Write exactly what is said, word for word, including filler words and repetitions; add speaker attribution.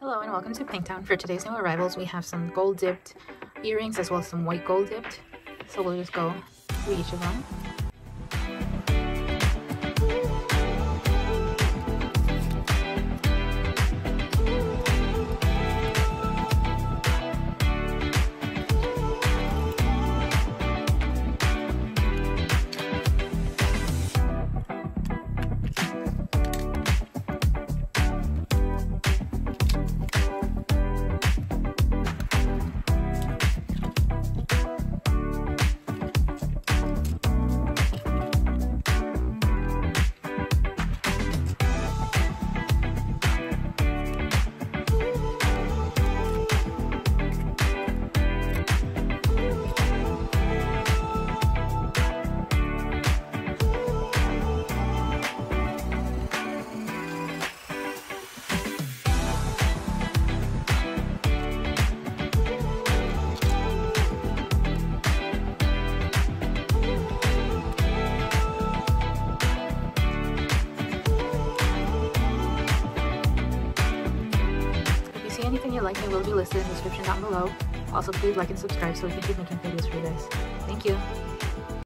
Speaker 1: Hello and welcome to Pinktown. For today's new arrivals, we have some gold dipped earrings as well as some white gold dipped. So we'll just go through each of them. Anything you like me will be listed in the description down below. Also, please like and subscribe so we can keep making videos for you guys. Thank you.